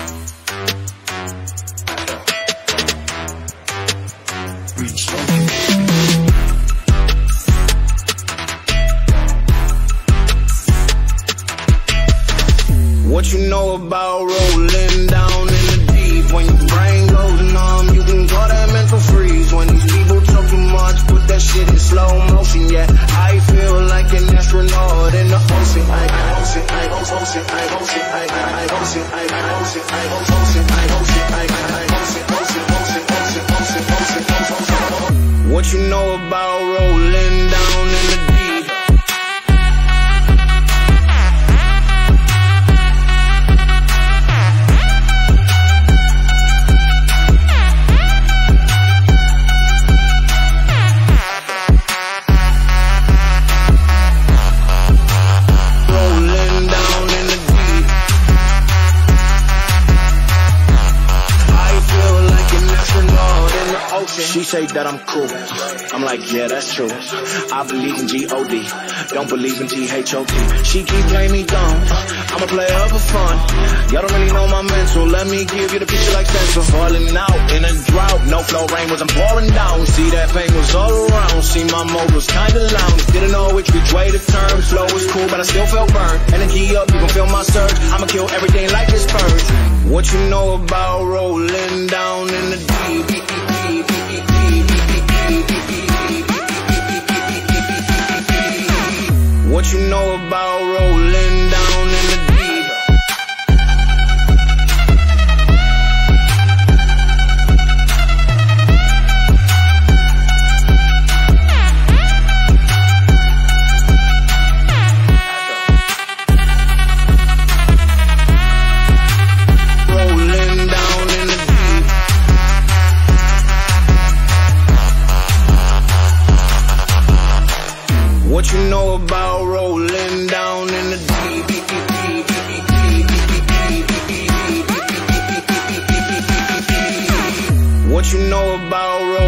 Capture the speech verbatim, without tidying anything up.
What you know about rolling down in the deep? When your brain goes numb, you can call that mental freeze. When these people talk too much, put that shit in slow motion. Yeah, I feel like an astronaut in the ocean. I ocean, I ocean, I ocean, I ocean, I ocean, I ocean, I ocean, I ocean, ocean, ocean, ocean, ocean, ocean, ocean, ocean. What you know about rolling down in the deep? She say that I'm cool. I'm like, yeah, that's true. I believe in G O D, don't believe in T H O T. She keep playing me dumb, I'm a player for fun. Y'all don't really know my mental, let me give you the picture like stencil. Falling out in a drought, no flow rain was I'm pouring down. See that pain was all around, see my mode was kinda lounge. Didn't know which which way to turn, flow was cool but I still felt burned. Energy up, you can feel my surge, I'ma kill everything like it's purge. What you know about rolling down in the deep? What you know about rolling down in the deep? Rolling down in the deep. What you know about rolling down in the deep? What you know about rolling